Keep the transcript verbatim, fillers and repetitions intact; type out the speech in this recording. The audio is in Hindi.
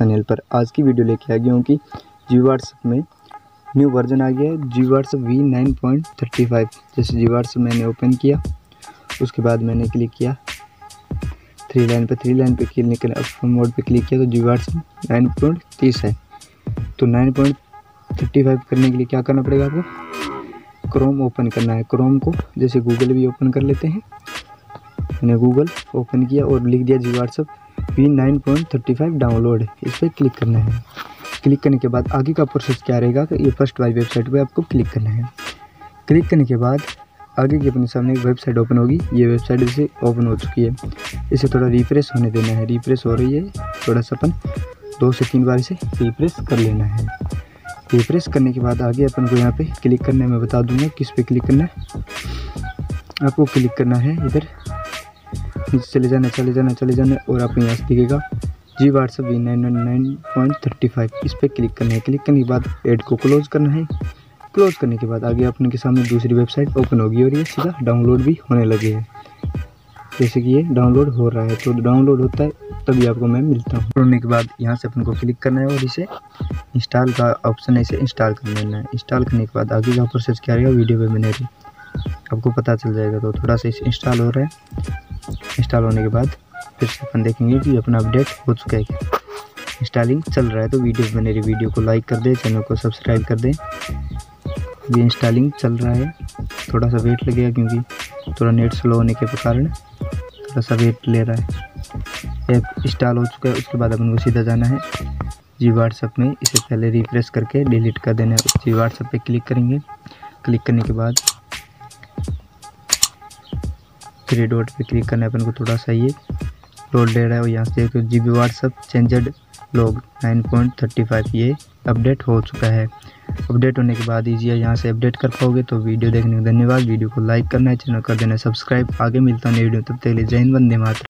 चैनल पर। आज की वीडियो लेके आ गया हूँ कि जी व्हाट्सएप में न्यू वर्जन आ गया है G WhatsApp v nine point thirty five. जैसे जी व्हाट्सएप मैंने ओपन किया, उसके बाद मैंने क्लिक किया थ्री लाइन पे थ्री लाइन पे क्लिक कर मोड पे क्लिक किया तो जी व्हाट्सएप नाइन पॉइंट तीस है। तो नाइन पॉइंट थर्टी फाइव करने के लिए क्या करना पड़ेगा आपको, क्रोम ओपन करना है। क्रोम को जैसे गूगल भी ओपन कर लेते हैं, मैंने गूगल ओपन किया और लिख दिया G WhatsApp v nine point thirty five download, इस पर क्लिक करना है। क्लिक करने के बाद आगे का प्रोसेस क्या रहेगा कि ये फर्स्ट वाली वेबसाइट पे आपको क्लिक करना है। क्लिक करने के बाद आगे की अपने सामने एक वेबसाइट ओपन होगी। ये वेबसाइट इसे ओपन हो चुकी है, इसे थोड़ा रिफ्रेश होने देना है। रिफ्रेश हो रही है, थोड़ा सा अपन दो से तीन बार इसे रिफ्रेश कर लेना है। रिफ्रेश करने के बाद आगे अपन को यहाँ पे क्लिक करना है। मैं बता दूंगा किस पे क्लिक करना है। आपको क्लिक करना है इधर नीचे चले जाना चले जाना चले जाना और आपको यहाँ से दिखेगा G WhatsApp v nine nine point thirty five, इस पर क्लिक करना है। क्लिक करने के बाद ऐड को क्लोज करना है। क्लोज करने के बाद आगे अपने के सामने दूसरी वेबसाइट ओपन होगी और ये सीधा डाउनलोड भी होने लगे है। जैसे कि ये डाउनलोड हो रहा है, तो डाउनलोड होता है तभी आपको मैं मिलता हूँ। होने के बाद यहाँ से अपन को क्लिक करना है और इसे इंस्टॉल का ऑप्शन है, इसे इंस्टॉल कर लेना है। इंस्टॉल करने के बाद आगे का प्रोसेस क्या रहेगा वीडियो पे मैंने आपको पता चल जाएगा। तो थोड़ा सा इसे इंस्टॉल हो रहा है। इंस्टॉल होने के बाद फिर से अपन देखेंगे कि अपना अपडेट हो चुका है। इंस्टॉलिंग चल रहा है तो वीडियो में मेरी वीडियो को लाइक कर दें, चैनल को सब्सक्राइब कर दें। ये इंस्टॉलिंग चल रहा है, थोड़ा सा वेट लगेगा क्योंकि थोड़ा नेट स्लो होने के कारण थोड़ा सा वेट ले रहा है। ऐप इंस्टॉल हो चुका है। उसके बाद अपन को सीधा जाना है जी व्हाट्सएप में। इसे पहले रिफ्रेश करके डिलीट कर देना है। जी व्हाट्सएप पे क्लिक करेंगे। क्लिक करने के बाद थ्री डॉट पे क्लिक करना है अपन को। थोड़ा सा ये लोड ले रहा है और यहाँ से देखो G B WhatsApp changed log nine point thirty five ये अपडेट हो चुका है। अपडेट होने के बाद इजी है, यहाँ से अपडेट कर पाओगे। तो वीडियो देखने का धन्यवाद। वीडियो को लाइक करना है, चैनल कर देना सब्सक्राइब। आगे मिलता है नई वीडियो, तब तक के लिए जय हिंद, वंदे मातरम।